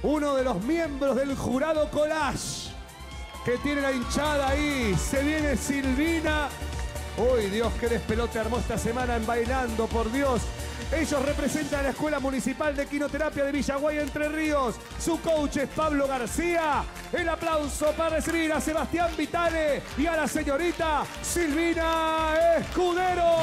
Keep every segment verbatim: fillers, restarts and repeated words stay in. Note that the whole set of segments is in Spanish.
uno de los miembros del jurado Collage, que tiene la hinchada ahí. Se viene Silvina. Uy, Dios, qué despelote armó esta semana en Bailando, por Dios. Ellos representan a la Escuela Municipal de Quinoterapia de Villaguay, Entre Ríos. Su coach es Pablo García. El aplauso para recibir a Sebastián Vitale y a la señorita Silvina Escudero.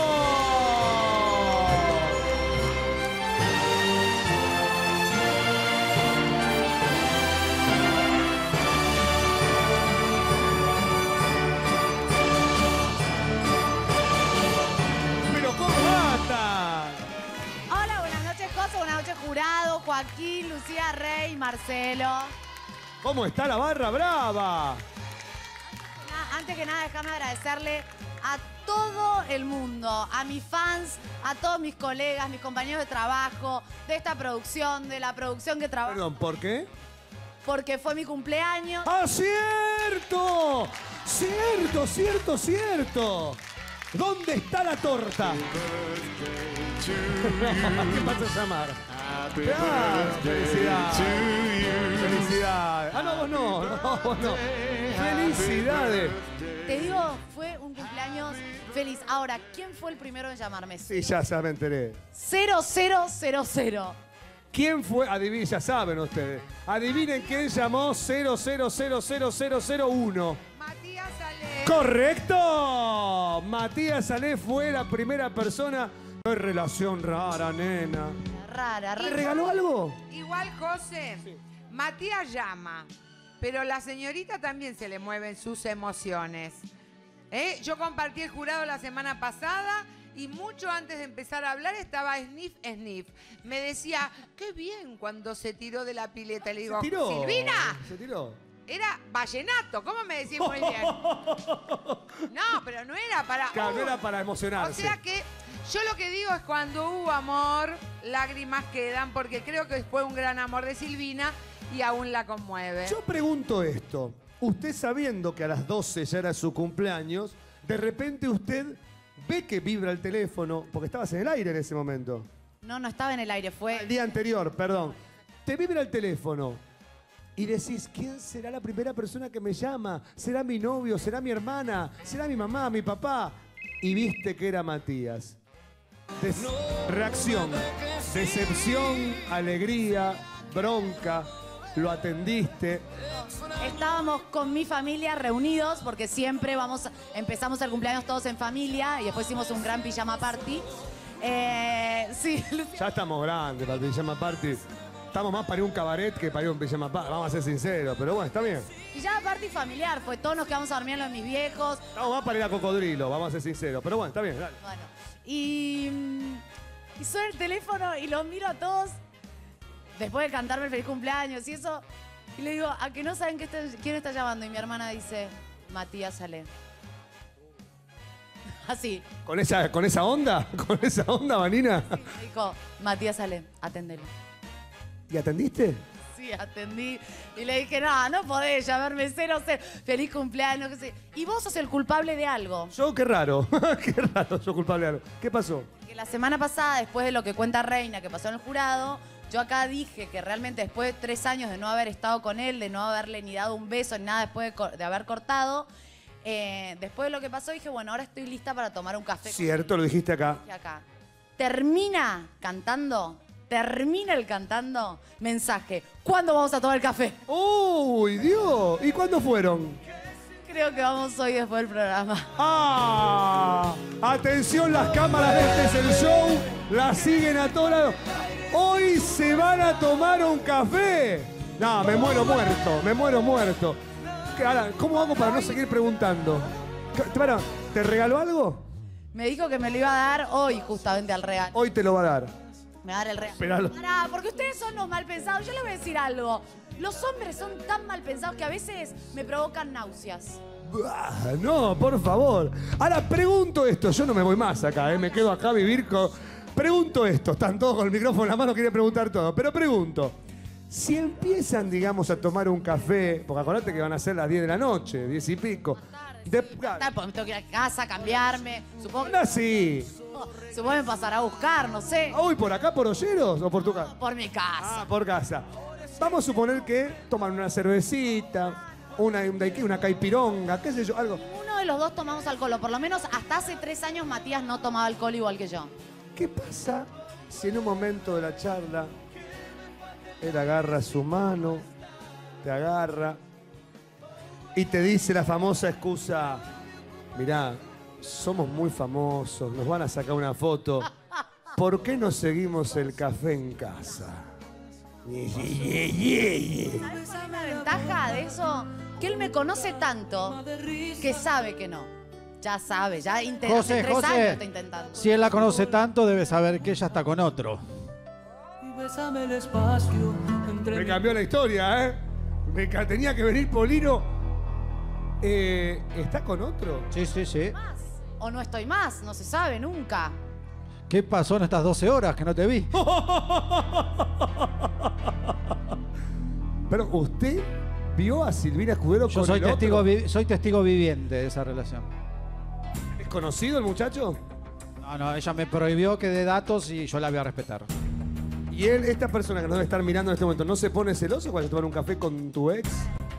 Buenas noches, jurado, Joaquín, Lucía Rey, Marcelo. ¿Cómo está la barra brava? Antes que nada, déjame agradecerle a todo el mundo, a mis fans, a todos mis colegas, mis compañeros de trabajo, de esta producción, de la producción que trabaja. Perdón, ¿por qué? Porque fue mi cumpleaños. ¡Ah, cierto! ¡Cierto, cierto, cierto! ¿Dónde está la torta? ¿Qué pasa a llamar? Ah, felicidades. Felicidades. Ah, no, vos no. No, vos no. Felicidades. Te digo, fue un cumpleaños feliz. Ahora, ¿quién fue el primero en llamarme? Sí, ya, ya me enteré. cero cero cero cero. ¿Quién fue? Adivinen, ya saben ustedes. Adivinen quién llamó cero cero cero cero cero cero uno. Matías Ale. ¡Correcto! Matías Salé fue la primera persona. ¡Qué relación rara, nena! Rara, rara. ¿Le regaló algo? Igual, José, sí. Matías llama, pero la señorita también se le mueven sus emociones. ¿Eh? Yo compartí el jurado la semana pasada y mucho antes de empezar a hablar estaba sniff, sniff. Me decía, qué bien cuando se tiró de la pileta. Le digo, ¿Se tiró? Silvina. ¿Se tiró? Era vallenato, ¿cómo me decís muy bien? No, pero no era para... Claro, uh, no era para emocionarse. O sea que yo lo que digo es cuando hubo amor, lágrimas quedan, porque creo que fue un gran amor de Silvina y aún la conmueve. Yo pregunto esto. Usted sabiendo que a las doce ya era su cumpleaños, de repente usted ve que vibra el teléfono, porque estabas en el aire en ese momento. No, no estaba en el aire, fue... El día anterior, perdón. Te vibra el teléfono. Y decís, ¿quién será la primera persona que me llama? ¿Será mi novio? ¿Será mi hermana? ¿Será mi mamá? ¿Mi papá? Y viste que era Matías. Des reacción, decepción, alegría, bronca. Lo atendiste. Estábamos con mi familia reunidos porque siempre vamos, empezamos el cumpleaños todos en familia y después hicimos un gran pijama party. Eh, sí. Ya estamos grandes para el pijama party. Estamos más para ir a un cabaret que para ir a un pijama party. Vamos a ser sinceros, pero bueno, está bien. Pijama party familiar, fue todos nos quedamos a dormir en los de mis viejos. Estamos más para ir a Cocodrilo, vamos a ser sinceros. Pero bueno, está bien, dale. Bueno, y, y suena el teléfono y los miro a todos después de cantarme el feliz cumpleaños y eso. Y le digo, ¿a que no saben que está, quién está llamando? Y mi hermana dice, Matías Salé. Así. ¿Con esa, con esa onda? ¿Con esa onda, Vanina? Sí, me dijo, Matías Salé, atendelo. ¿Y atendiste? Sí, atendí. Y le dije, no, no podés llamarme cero, cero. Feliz cumpleaños, qué sé. Y vos sos el culpable de algo. Yo, qué raro. Qué raro, yo culpable de algo. ¿Qué pasó? Que la semana pasada, después de lo que cuenta Reina, que pasó en el jurado, yo acá dije que realmente después de tres años de no haber estado con él, de no haberle ni dado un beso ni nada después de, de haber cortado, eh, después de lo que pasó dije, bueno, ahora estoy lista para tomar un café. Cierto, lo dijiste acá. Dije acá. Termina cantando, termina el cantando, mensaje, ¿cuándo vamos a tomar el café? ¡Uy, Dios! ¿Y cuándo fueron? Creo que vamos hoy después del programa. ¡Ah! Atención, las cámaras de Este es el Show las siguen a todos lados. Hoy se van a tomar un café. No, me muero muerto, me muero muerto. Ahora, ¿cómo hago para no seguir preguntando? ¿Te regaló algo? Me dijo que me lo iba a dar hoy justamente al regalo. Hoy te lo va a dar. Me va a dar el regalo. Esperalo. Pará, porque ustedes son los mal pensados. Yo les voy a decir algo. Los hombres son tan mal pensados que a veces me provocan náuseas. Ah, no, por favor. Ahora pregunto esto. Yo no me voy más acá, ¿eh? Me quedo acá a vivir con... Pregunto esto. Están todos con el micrófono en la mano, quieren preguntar todo. Pero pregunto. Si empiezan, digamos, a tomar un café, porque acordate que van a ser las diez de la noche, diez y pico. De... Porque me tengo que ir a casa, cambiarme. Supongo que... No, sí. Supongo que me pasará a buscar, no sé. Uy, ¿por acá, por Olleros o por tu casa? Por mi casa. Ah, por casa. Vamos a suponer que toman una cervecita, una, una caipironga, qué sé yo, algo. Uno de los dos tomamos alcohol, o por lo menos hasta hace tres años Matías no tomaba alcohol igual que yo. ¿Qué pasa si en un momento de la charla él agarra su mano, te agarra y te dice la famosa excusa, mirá, somos muy famosos, nos van a sacar una foto, ¿por qué no seguimos el café en casa? ¿Sabes cuál es la ventaja de eso? Que él me conoce tanto que sabe que no. Ya sabe, ya intenta, José, hace tres José, años está intentando. Si él la conoce tanto, debe saber que ella está con otro. Me cambió la historia, ¿eh? Me ca- tenía que venir Polino. Eh, ¿Está con otro? Sí, sí, sí. Más. O no estoy más, no se sabe nunca. ¿Qué pasó en estas doce horas que no te vi? Pero usted vio a Silvina Escudero Yo con soy el testigo, otro. vi- soy testigo viviente de esa relación. ¿Es conocido el muchacho? No, no, ella me prohibió que dé datos y yo la voy a respetar. ¿Y él, esta persona que nos debe estar mirando en este momento, no se pone celoso cuando se toma un café con tu ex?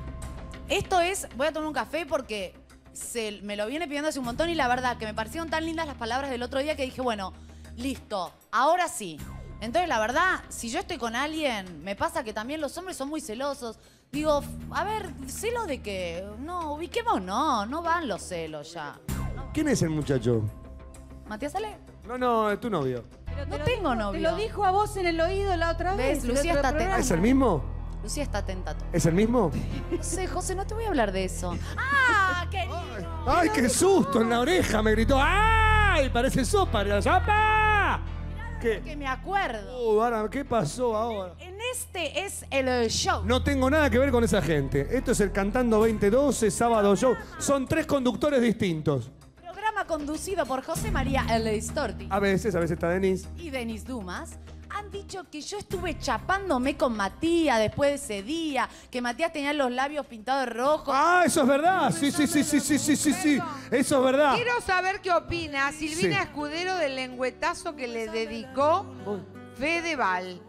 Esto es, voy a tomar un café porque se, me lo viene pidiendo hace un montón y la verdad que me parecieron tan lindas las palabras del otro día que dije, bueno, listo, ahora sí. Entonces, la verdad, si yo estoy con alguien, me pasa que también los hombres son muy celosos. Digo, a ver, ¿celos de qué? No, ubiquemos, no, no van los celos ya. ¿Quién es el muchacho? ¿Matías Ale? No, no, es tu novio. Pero te No lo tengo dijo- novio. Te lo dijo a vos en el oído la otra ¿Ves? vez. el Lucía otro está programa. atenta. ¿Es el mismo? Lucía está atenta. ¿Es el mismo? No sé, José, no te voy a hablar de eso. ¡Ah, qué lindo! ¡Ay, qué susto! En la oreja me gritó. ¡Ay! Parece sopa. ¡Sopa! ¿Qué? Que me acuerdo. Uh, ahora, ¿qué pasó ahora? En este es el show. No tengo nada que ver con esa gente. Esto es el Cantando veinte doce, Sábado Show. Son tres conductores distintos. Programa conducido por José María Elistorti A veces, a veces está Denise. y Denis Dumas. Han dicho que yo estuve chapándome con Matías después de ese día, que Matías tenía los labios pintados de rojo. Ah, eso es verdad. Sí, sí, sí, sí, sí, sí, sí, sí. Eso es verdad. Quiero saber qué opina Silvina Sí. Escudero del lengüetazo que le dedicó Fedeval.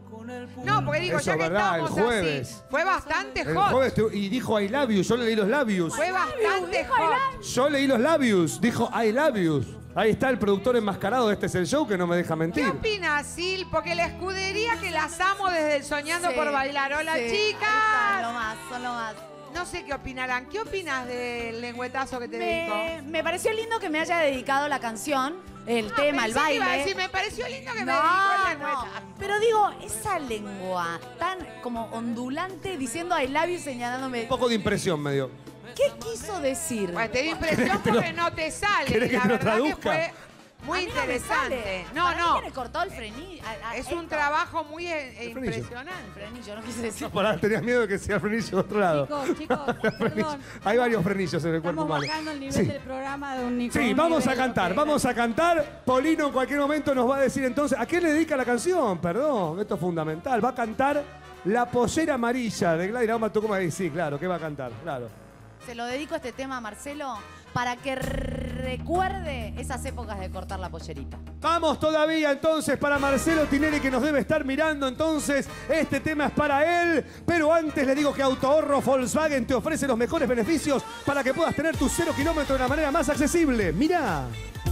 No, porque digo, Eso ya es que verdad, el estamos jueves. así, fue bastante El hot. jueves te- y dijo I love you. Yo le leí los labios. Fue bastante hot. Yo leí los labios. Dijo I love you. Ahí está el productor enmascarado de Este es el Show que no me deja ¿Qué mentir. opina, Sil? Porque la escudería que las amo desde el Soñando Sí, por Bailar. Hola, sí, ahí están, chicas. lo más, son lo más. No sé qué opinarán. ¿Qué opinas del lengüetazo que te Me, dedicó? me pareció lindo que me haya dedicado la canción, el tema, el Pensé que baile. iba a decir, me pareció lindo que me No, dedicó el no. lengüetazo. Pero digo, esa lengua tan como ondulante diciendo I love you señalándome. Un poco de impresión me dio. ¿Qué quiso decir? Bueno, te dio impresión porque no te sale. ¿Querés que La te lo verdad que traduzca? fue muy A mí no me interesante. sale. No, Para mí no. tiene cortado el frenillo. a- a- Es esto. un trabajo muy eh, frenillo. impresionante. Frenillo, no quise decir. Pará, tenías miedo de que sea frenillo de otro lado. Chicos, chicos, perdón. Hay varios frenillos en el cuerpo Estamos humano. bajando el nivel Sí. del programa de un nivel. Sí, vamos a cantar, vamos a cantar. Polino en cualquier momento nos va a decir entonces, ¿a qué le dedica la canción? Perdón, esto es fundamental. Va a cantar La Pollera Amarilla de Gladys Lama Tucumán. Sí, claro, ¿qué va a cantar? Claro. Se lo dedico a este tema a Marcelo para que recuerde esas épocas de cortar la pollerita. Vamos todavía entonces para Marcelo Tinelli que nos debe estar mirando entonces. Este tema es para él. Pero antes le digo que Autoahorro Volkswagen te ofrece los mejores beneficios para que puedas tener tu cero kilómetro de la manera más accesible. Mirá.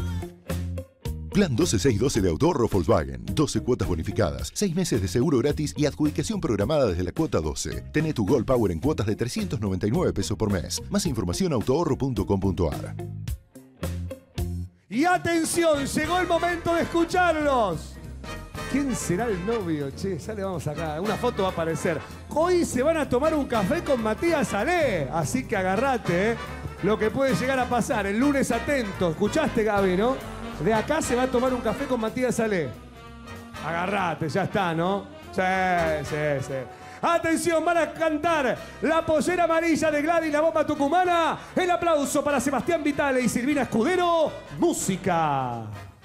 Plan doce seis doce de Autoahorro Volkswagen. doce cuotas bonificadas, seis meses de seguro gratis y adjudicación programada desde la cuota doce. Tené tu Gold Power en cuotas de trescientos noventa y nueve pesos por mes. Más información autoahorro punto com punto ar. Y atención, llegó el momento de escucharlos. ¿Quién será el novio? Che, ya le vamos acá. Una foto va a aparecer. Hoy se van a tomar un café con Matías Ale. Así que agarrate, ¿eh? Lo que puede llegar a pasar. El lunes atento. ¿Escuchaste, Gaby, no? De acá se va a tomar un café con Matías Ale. Agarrate, ya está, ¿no? Sí, sí, sí. Atención, van a cantar La Pollera Amarilla de Gladys La Bomba Tucumana. El aplauso para Sebastián Vitale y Silvina Escudero. Música.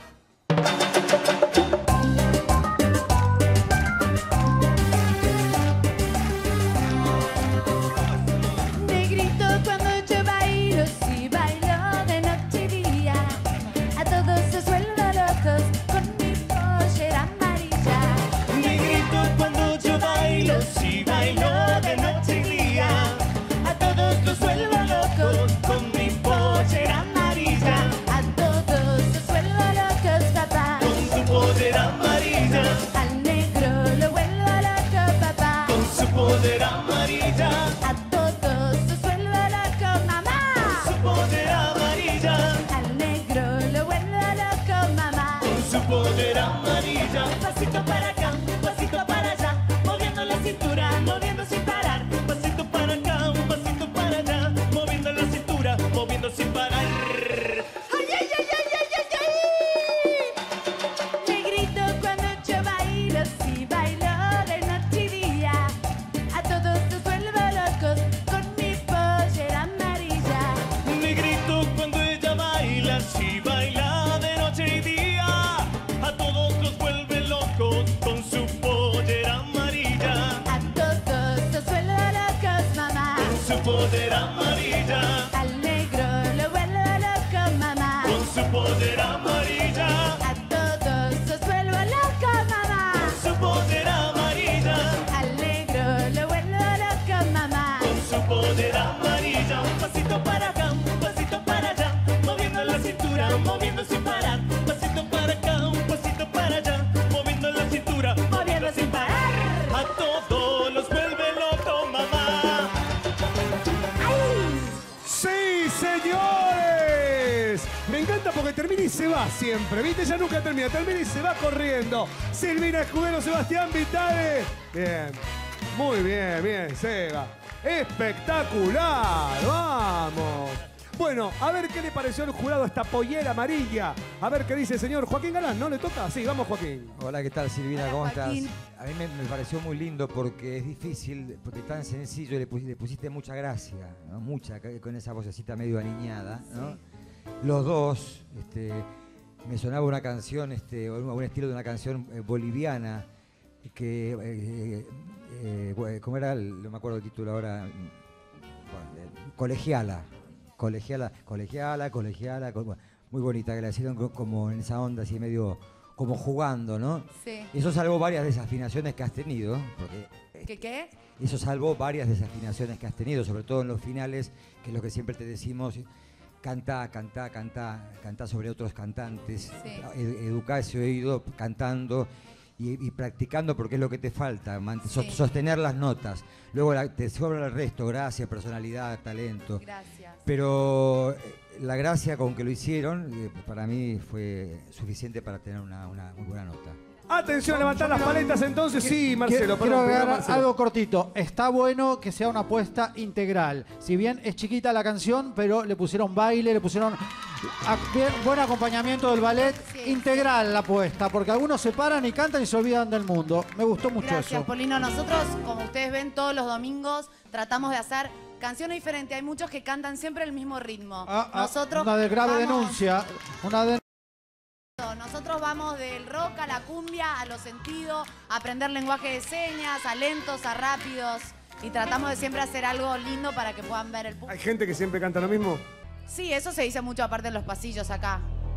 Te grito cuando yo bailo, si bailo de noche y día. A todos se vuelven locos con mi pollera amarilla. Me grito cuando yo bailo, si poder amarilla. A todos se vuelve loco, mamá. Su poder amarilla. Al negro lo vuelve loco, mamá. Con su poder amarilla. Un pasito para acá, un pasito para allá, moviendo la cintura, moviendo sin parar. Un pasito para acá, un pasito para allá, moviendo la cintura, moviendo sin parar. ¡Ay, ay, ay, ay, ay, ay, ay! Le grito cuando yo bailo, si bailo de noche y día. A todos los vuelvo locos con mi pollera amarilla. Le grito cuando ella baila, si baila de noche y día. A todos los vuelve locos con su pollera amarilla. A todos los vuelvo locos, mamá. Con su poder amarilla. Al negro lo vuelvo loco, mamá. Con su poder amarilla. A todos los vuelvo loco, mamá. Su poder amarilla. Al negro lo vuelvo loco, mamá. Con su poder amarilla. Un pasito para acá, un pasito para allá, moviendo la cintura, moviendo sin parar. Un pasito para acá, un pasito para allá, moviendo la cintura, Moviendo sin parar. a todos los vuelve loco, mamá. ¡Sí, señores! Me encanta porque termina y se va siempre, ¿viste? Ya nunca termina, termina y se va corriendo. Silvina Escudero, Sebastián Vitale. Bien, muy bien, bien, Seba. ¡Espectacular! ¡Vamos! Bueno, a ver qué le pareció al jurado esta pollera amarilla. A ver qué dice el señor Joaquín Galán. ¿No le toca? Sí, vamos, Joaquín. Hola, ¿qué tal, Silvina? Hola, ¿Cómo Joaquín. estás? A mí me, me pareció muy lindo porque es difícil, porque es tan sencillo, le pusiste, le pusiste mucha gracia, ¿no? Mucha, con esa vocecita medio aniñada, ¿no? Los dos, este, me sonaba una canción, este, un, un estilo de una canción eh, boliviana, que, eh, eh, eh, ¿cómo era? El- no me acuerdo el título ahora. Bueno, eh, colegiala, colegiala, colegiala, colegiala, co- muy bonita, que la hicieron co- como en esa onda, así medio como jugando, ¿no? Sí. Eso salvó varias desafinaciones que has tenido, porque eh, ¿Qué qué? eso salvó varias desafinaciones que has tenido, sobre todo en los finales, que es lo que siempre te decimos, cantá, cantá, cantá, cantá sobre otros cantantes, Sí. ed- educá ese oído cantando y, y practicando porque es lo que te falta, mant- sos- Sí. sostener las notas. Luego la- te sobra el resto, gracia, personalidad, talento. Gracias. Pero eh, la gracia con que lo hicieron, eh, para mí fue suficiente para tener una, una muy buena nota. Atención, levantar las paletas entonces. Sí, Marcelo, Quiero perdón, agregar perdón, Marcelo. algo cortito. Está bueno que sea una apuesta integral. Si bien es chiquita la canción, pero le pusieron baile, le pusieron a- bien- buen acompañamiento del ballet. Sí. Integral la apuesta, porque algunos se paran y cantan y se olvidan del mundo. Me gustó mucho Gracias, eso. Polino. Nosotros, como ustedes ven, todos los domingos tratamos de hacer canciones diferentes. Hay muchos que cantan siempre el mismo ritmo. Ah, ah, Nosotros una de grave vamos- denuncia. Una de Nosotros vamos del rock a la cumbia, a los sentidos, a aprender lenguaje de señas, a lentos, a rápidos. Y tratamos de siempre hacer algo lindo para que puedan ver el público. ¿Hay gente que siempre canta lo mismo? Sí, eso se dice mucho aparte en los pasillos acá.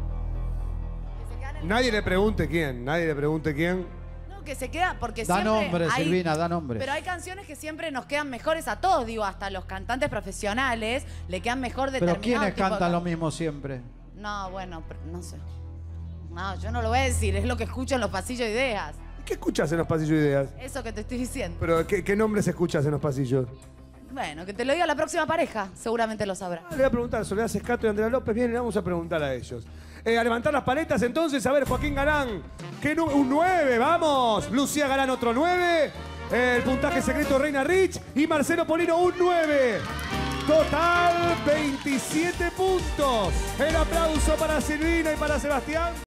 Que se quedan en- Nadie le pregunte quién, nadie le pregunte quién. No, que se queda, porque Da siempre nombre, hay- Silvina, da nombre. Pero hay canciones que siempre nos quedan mejores a todos, digo, hasta los cantantes profesionales le quedan mejor Pero determinados ¿quiénes tipos de cantan lo can- mismo siempre? No, bueno, pero no sé. No, yo no lo voy a decir, es lo que escucho en los pasillos de ideas. ¿Qué escuchas en los pasillos de ideas? Eso que te estoy diciendo. Pero ¿qué, qué nombres escuchas en los pasillos? Bueno, que te lo diga la próxima pareja, seguramente lo sabrá. Ah, le voy a preguntar a Soledad Sescato y Andrea López. Bien, le vamos a preguntar a ellos. Eh, a levantar las paletas entonces, a ver, Joaquín Galán. ¿Qué nu- un nueve, vamos. Lucía Galán, otro nueve. El puntaje secreto Reina Rich. Y Marcelo Polino, un nueve. Total, veintisiete puntos. El aplauso para Silvina y para Sebastián.